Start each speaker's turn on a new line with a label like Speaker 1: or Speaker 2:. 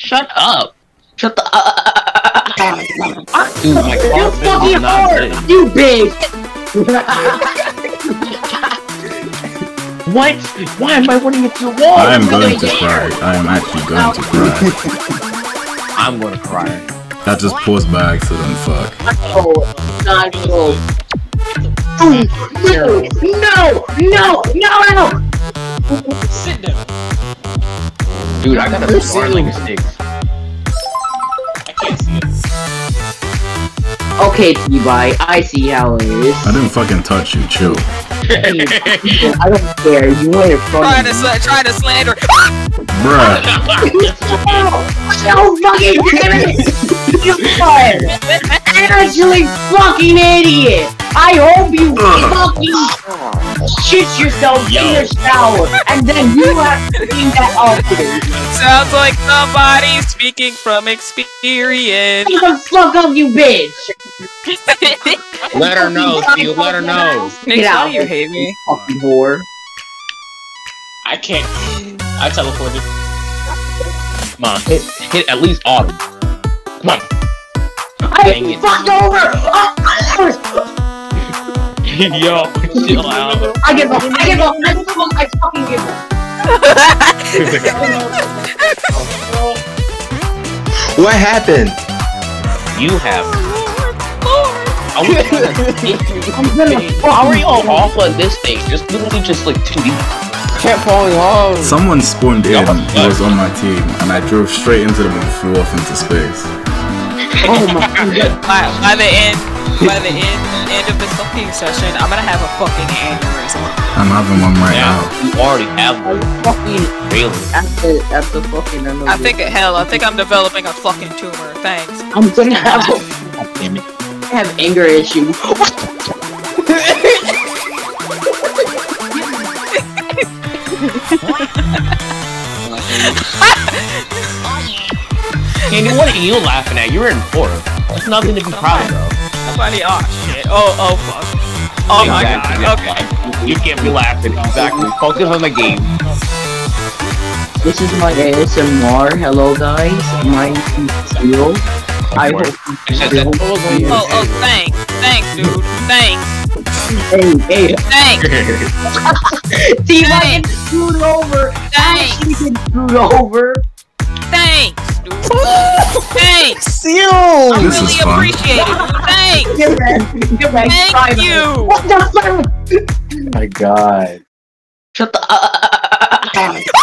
Speaker 1: Shut up. Shut the.
Speaker 2: Dude, my
Speaker 3: You're
Speaker 2: confidence
Speaker 3: fucking
Speaker 2: is not
Speaker 3: hard.
Speaker 2: good.
Speaker 3: You big.
Speaker 1: What? Why am I running into the wall?
Speaker 4: I am going to cry. I am actually going to cry.
Speaker 2: I'm gonna cry.
Speaker 4: That just paused by accident, fuck.
Speaker 3: Oh, not cool. No!
Speaker 5: Sit down.
Speaker 2: Dude, I got a swirling stick.
Speaker 5: I can't see it.
Speaker 3: Okay, T-Bye, I see how it is.
Speaker 4: I didn't fucking touch you, chill.
Speaker 3: I don't care. You want it from
Speaker 6: Trying to slander.
Speaker 4: Bruh.
Speaker 3: No fucking damn it! You are actually fucking idiot! I hope you fucking shit yourself in the shower, and then you have to clean that up, dude.
Speaker 6: Sounds like somebody speaking from experience.
Speaker 3: Get the fuck up, you bitch!
Speaker 2: Let her know, Steve. Let her know.
Speaker 6: Nick,
Speaker 3: out.
Speaker 6: how you hate me?
Speaker 3: Fucking whore.
Speaker 5: I can't. I teleported.
Speaker 2: Come on, hit at least autumn. Come on. Dang
Speaker 3: I
Speaker 2: it.
Speaker 3: fucked over!
Speaker 2: Yo, chill out.
Speaker 3: I give up! I fucking give up!
Speaker 7: What happened?
Speaker 2: You have.
Speaker 3: I'm gonna
Speaker 1: How are y'all off on this thing? Just literally just like 2D.
Speaker 7: Kept falling off.
Speaker 4: Someone spawned in who was on my team, and I drove straight into them and flew off into space.
Speaker 3: Oh my god.
Speaker 6: By the end of this fucking session, I'm gonna have a fucking aneurysm.
Speaker 4: I'm having one right
Speaker 2: Yeah,
Speaker 4: now.
Speaker 2: you already have one.
Speaker 3: Fucking
Speaker 2: Really?
Speaker 3: after fucking
Speaker 6: I think I'm developing a fucking tumor. Thanks.
Speaker 3: I'm gonna have
Speaker 2: Damn it.
Speaker 3: anger issue.
Speaker 2: Candy, what are you laughing at? You're in fourth. There's nothing to be proud of.
Speaker 6: Somebody, oh shit. Oh fuck. Oh my
Speaker 2: Exactly,
Speaker 6: god.
Speaker 2: yeah.
Speaker 6: Okay.
Speaker 2: You can't be laughing. Exactly. Focus on the game.
Speaker 3: This is my ASMR. Hello guys, my name is Zero. I hope you feel
Speaker 6: Oh, thanks, dude. Thanks.
Speaker 3: Hey.
Speaker 6: Thanks.
Speaker 3: T-Bye gets screwed over. Ashley gets screwed over.
Speaker 6: Thanks, dude. Thanks.
Speaker 7: You.
Speaker 6: I
Speaker 4: This
Speaker 6: really
Speaker 4: is fun.
Speaker 6: appreciate it, dude. Thanks.
Speaker 3: Get back.
Speaker 6: Thank you.
Speaker 3: What the fuck?
Speaker 7: My God.
Speaker 1: Shut the.